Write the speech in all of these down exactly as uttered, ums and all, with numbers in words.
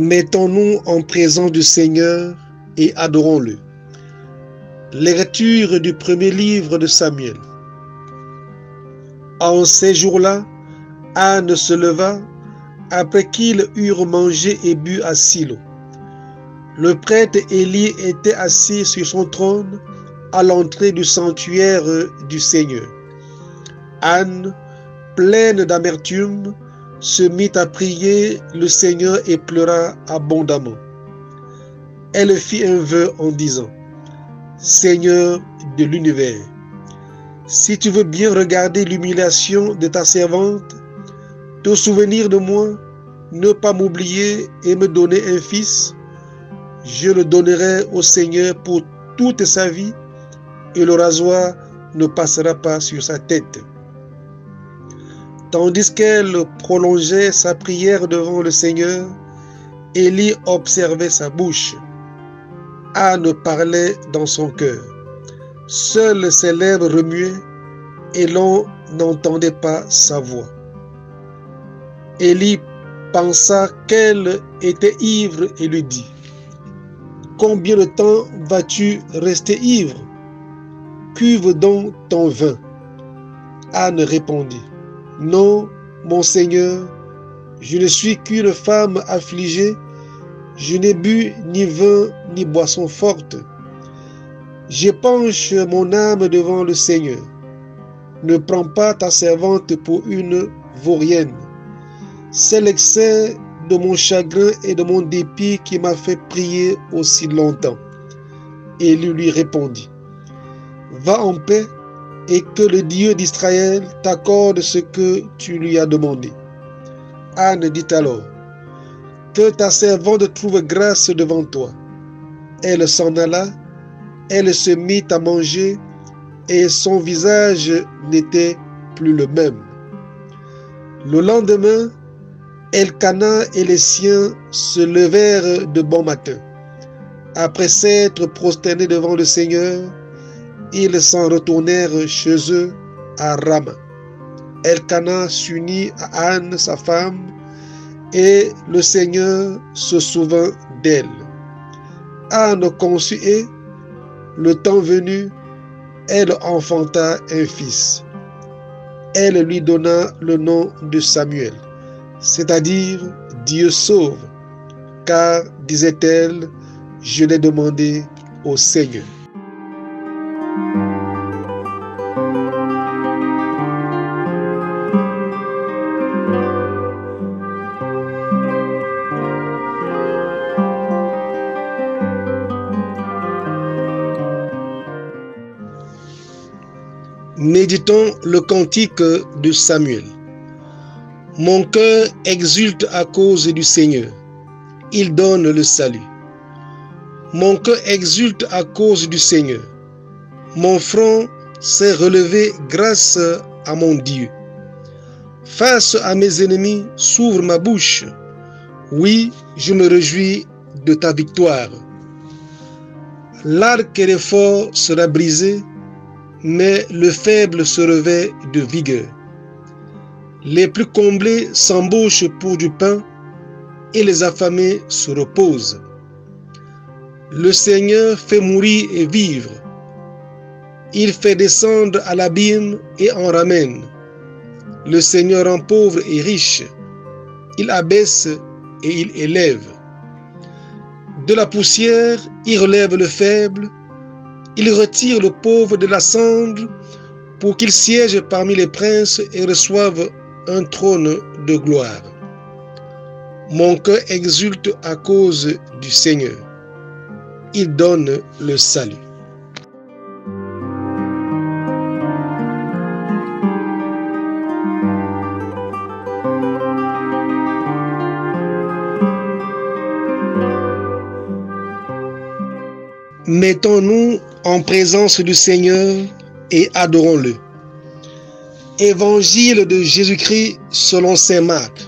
Mettons-nous en présence du Seigneur et adorons-le. Lecture du premier livre de Samuel. En ces jours-là, Anne se leva après qu'ils eurent mangé et bu à Silo. Le prêtre Élie était assis sur son trône à l'entrée du sanctuaire du Seigneur. Anne, pleine d'amertume, se mit à prier le Seigneur et pleura abondamment. Elle fit un vœu en disant: Seigneur de l'univers, si tu veux bien regarder l'humiliation de ta servante, te souvenir de moi, ne pas m'oublier et me donner un fils, je le donnerai au Seigneur pour toute sa vie et le rasoir ne passera pas sur sa tête. Tandis qu'elle prolongeait sa prière devant le Seigneur, Élie observait sa bouche. Anne parlait dans son cœur. Seules ses lèvres remuaient et l'on n'entendait pas sa voix. Élie pensa qu'elle était ivre et lui dit: Combien de temps vas-tu rester ivre? Cuve donc ton vin. Anne répondit: Non, mon Seigneur, je ne suis qu'une femme affligée, je n'ai bu ni vin ni boisson forte. J'épanche mon âme devant le Seigneur. Ne prends pas ta servante pour une vaurienne. C'est l'excès de mon chagrin et de mon dépit qui m'a fait prier aussi longtemps. Élie lui répondit: Va en paix et que le Dieu d'Israël t'accorde ce que tu lui as demandé. Anne dit alors: Que ta servante trouve grâce devant toi. Elle s'en alla, elle se mit à manger et son visage n'était plus le même. Le lendemain, Elkana et les siens se levèrent de bon matin. Après s'être prosternés devant le Seigneur, ils s'en retournèrent chez eux à Rama. Elkana s'unit à Anne, sa femme, et le Seigneur se souvint d'elle. Anne conçut et, le temps venu, elle enfanta un fils. Elle lui donna le nom de Samuel, c'est-à-dire Dieu sauve, car, disait-elle, je l'ai demandé au Seigneur. Méditons le cantique de Samuel. Mon cœur exulte à cause du Seigneur. Il donne le salut. Mon cœur exulte à cause du Seigneur. Mon front s'est relevé grâce à mon Dieu. Face à mes ennemis, s'ouvre ma bouche. Oui, je me réjouis de ta victoire. L'arc et l'effort sera brisé, mais le faible se revêt de vigueur. Les plus comblés s'embauchent pour du pain et les affamés se reposent. Le Seigneur fait mourir et vivre. Il fait descendre à l'abîme et en ramène. Le Seigneur rend pauvre et riche. Il abaisse et il élève. De la poussière, il relève le faible. Il retire le pauvre de la cendre pour qu'il siège parmi les princes et reçoive un trône de gloire. Mon cœur exulte à cause du Seigneur. Il donne le salut. Mettons-nous en présence du Seigneur et adorons-le. Évangile de Jésus-Christ selon saint Marc.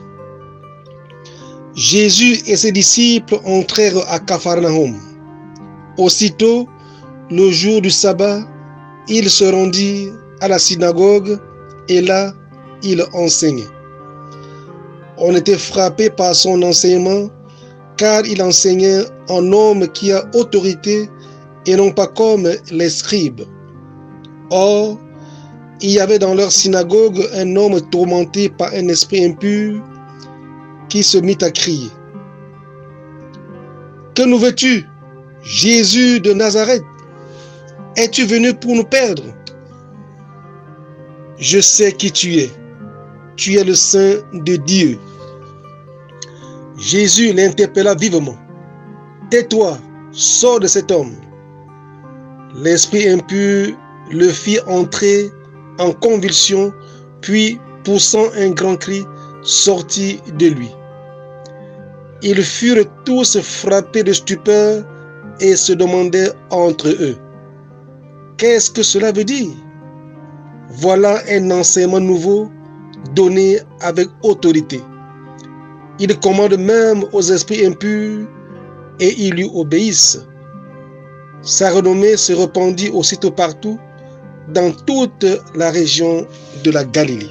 Jésus et ses disciples entrèrent à Capharnaüm. Aussitôt, le jour du sabbat, il se rendit à la synagogue et là, il enseignait. On était frappé par son enseignement car il enseignait en homme qui a autorité et non pas comme les scribes. Or, il y avait dans leur synagogue un homme tourmenté par un esprit impur qui se mit à crier. « Que nous veux-tu, Jésus de Nazareth? Es-tu venu pour nous perdre? Je sais qui tu es. Tu es le Saint de Dieu. » Jésus l'interpella vivement. « Tais-toi, sors de cet homme. » L'esprit impur le fit entrer en convulsion, puis, poussant un grand cri, sortit de lui. Ils furent tous frappés de stupeur et se demandaient entre eux: « Qu'est-ce que cela veut dire? Voilà un enseignement nouveau donné avec autorité. Il commande même aux esprits impurs et ils lui obéissent. » Sa renommée se répandit aussitôt partout dans toute la région de la Galilée.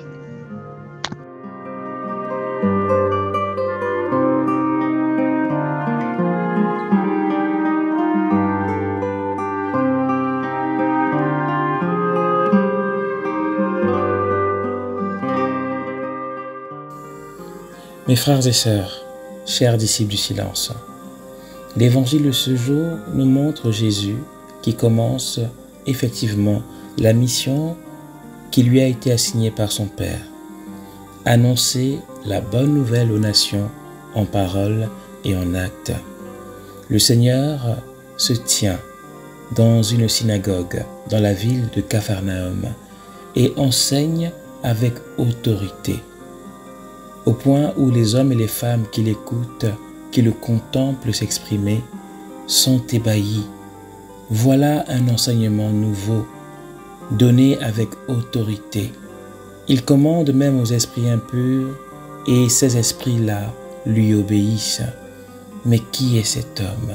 Mes frères et sœurs, chers disciples du silence, l'évangile de ce jour nous montre Jésus qui commence effectivement la mission qui lui a été assignée par son Père. Annoncer la bonne nouvelle aux nations en parole et en acte. Le Seigneur se tient dans une synagogue dans la ville de Capharnaüm et enseigne avec autorité, au point où les hommes et les femmes qui l'écoutent, qui le contemplent s'exprimer, sont ébahis. Voilà un enseignement nouveau, donné avec autorité. Il commande même aux esprits impurs, et ces esprits-là lui obéissent. Mais qui est cet homme?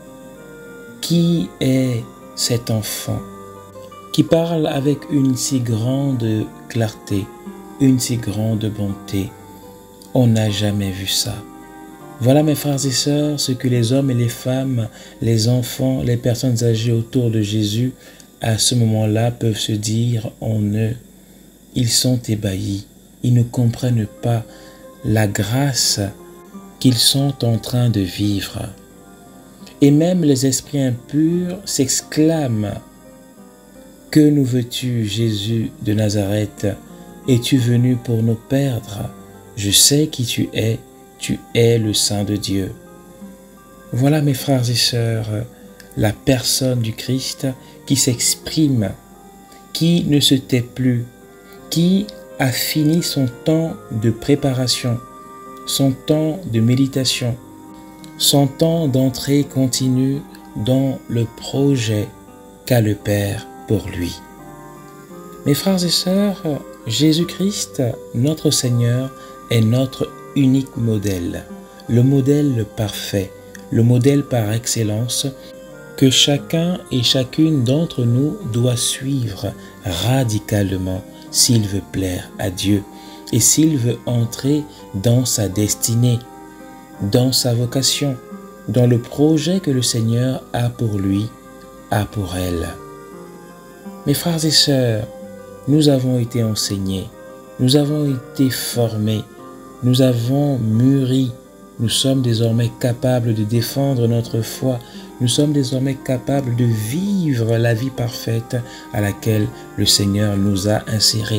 Qui est cet enfant qui parle avec une si grande clarté, une si grande bonté? On n'a jamais vu ça. Voilà, mes frères et sœurs, ce que les hommes et les femmes, les enfants, les personnes âgées autour de Jésus, à ce moment-là, peuvent se dire en eux. Ils sont ébahis, ils ne comprennent pas la grâce qu'ils sont en train de vivre. Et même les esprits impurs s'exclament: « Que nous veux-tu, Jésus de Nazareth? Es-tu venu pour nous perdre? Je sais qui tu es, tu es le Saint de Dieu. » Voilà, mes frères et sœurs, la personne du Christ qui s'exprime, qui ne se tait plus, qui a fini son temps de préparation, son temps de méditation, son temps d'entrée continue dans le projet qu'a le Père pour lui. Mes frères et sœurs, Jésus-Christ, notre Seigneur, est notre unique modèle, le modèle parfait, le modèle par excellence que chacun et chacune d'entre nous doit suivre radicalement s'il veut plaire à Dieu et s'il veut entrer dans sa destinée, dans sa vocation, dans le projet que le Seigneur a pour lui, a pour elle. Mes frères et sœurs, nous avons été enseignés, nous avons été formés, nous avons mûri, nous sommes désormais capables de défendre notre foi, nous sommes désormais capables de vivre la vie parfaite à laquelle le Seigneur nous a insérés.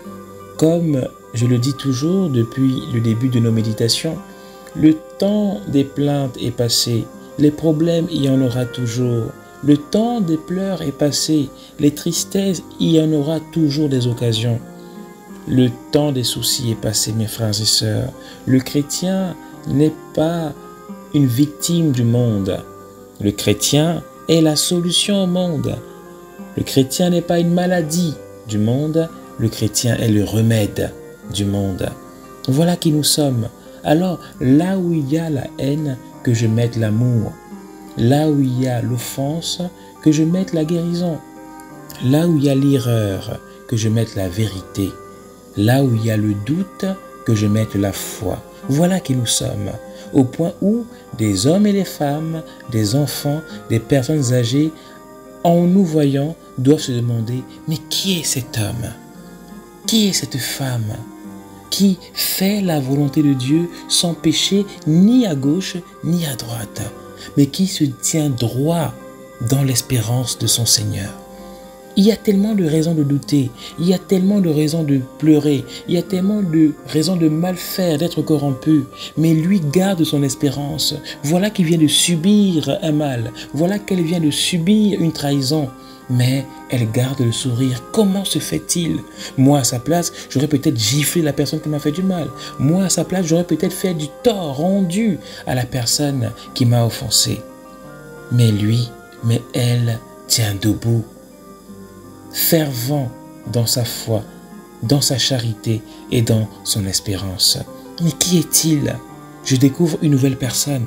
Comme je le dis toujours depuis le début de nos méditations, le temps des plaintes est passé, les problèmes il y en aura toujours, le temps des pleurs est passé, les tristesses il y en aura toujours des occasions. Le temps des soucis est passé, mes frères et sœurs. Le chrétien n'est pas une victime du monde. Le chrétien est la solution au monde. Le chrétien n'est pas une maladie du monde. Le chrétien est le remède du monde. Voilà qui nous sommes. Alors, là où il y a la haine, que je mette l'amour. Là où il y a l'offense, que je mette la guérison. Là où il y a l'erreur, que je mette la vérité. Là où il y a le doute, que je mette la foi. Voilà qui nous sommes. au point où des hommes et des femmes, des enfants, des personnes âgées, en nous voyant, doivent se demander, mais qui est cet homme? Qui est cette femme qui fait la volonté de Dieu sans péché ni à gauche ni à droite, mais qui se tient droit dans l'espérance de son Seigneur? Il y a tellement de raisons de douter, il y a tellement de raisons de pleurer, il y a tellement de raisons de mal faire, d'être corrompu, mais lui garde son espérance. Voilà qu'il vient de subir un mal, voilà qu'elle vient de subir une trahison, mais elle garde le sourire. Comment se fait-il? Moi, à sa place, j'aurais peut-être giflé la personne qui m'a fait du mal. Moi, à sa place, j'aurais peut-être fait du tort rendu à la personne qui m'a offensé. Mais lui, mais elle tient debout, fervent dans sa foi, dans sa charité et dans son espérance. Mais qui est-il? Je découvre une nouvelle personne.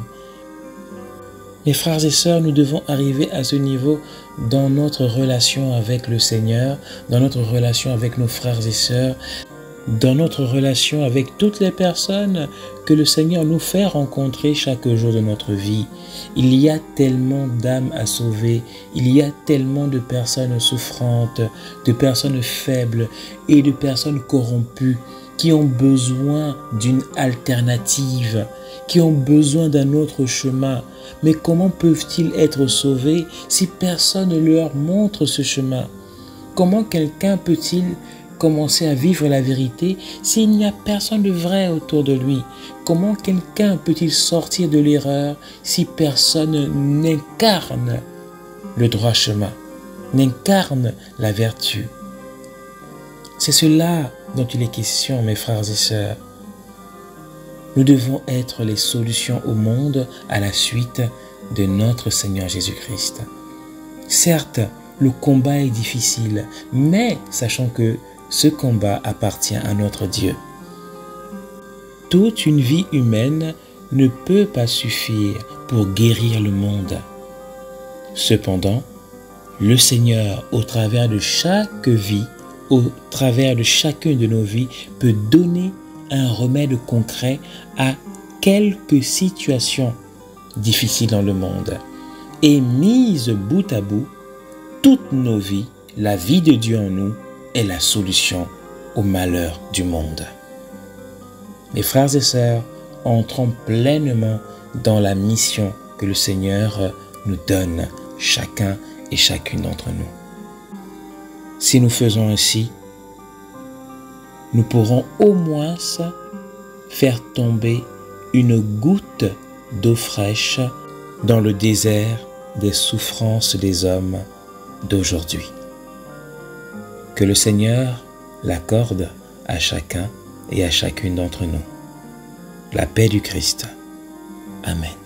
Mes frères et sœurs, nous devons arriver à ce niveau dans notre relation avec le Seigneur, dans notre relation avec nos frères et sœurs, dans notre relation avec toutes les personnes que le Seigneur nous fait rencontrer chaque jour de notre vie. Il y a tellement d'âmes à sauver, il y a tellement de personnes souffrantes, de personnes faibles et de personnes corrompues qui ont besoin d'une alternative, qui ont besoin d'un autre chemin. Mais comment peuvent-ils être sauvés si personne ne leur montre ce chemin? Comment quelqu'un peut-il commencer à vivre la vérité s'il n'y a personne de vrai autour de lui? Comment quelqu'un peut-il sortir de l'erreur si personne n'incarne le droit chemin, n'incarne la vertu? C'est cela dont il est question, mes frères et sœurs. Nous devons être les solutions au monde à la suite de notre Seigneur Jésus-Christ. Certes, le combat est difficile, mais sachons que ce combat appartient à notre Dieu. Toute une vie humaine ne peut pas suffire pour guérir le monde. Cependant, le Seigneur, au travers de chaque vie, au travers de chacune de nos vies, peut donner un remède concret à quelques situations difficiles dans le monde. Et mise bout à bout, toutes nos vies, la vie de Dieu en nous est la solution au malheur du monde. Mes frères et sœurs, entrons pleinement dans la mission que le Seigneur nous donne, chacun et chacune d'entre nous. Si nous faisons ainsi, nous pourrons au moins faire tomber une goutte d'eau fraîche dans le désert des souffrances des hommes d'aujourd'hui. Que le Seigneur l'accorde à chacun et à chacune d'entre nous. La paix du Christ. Amen.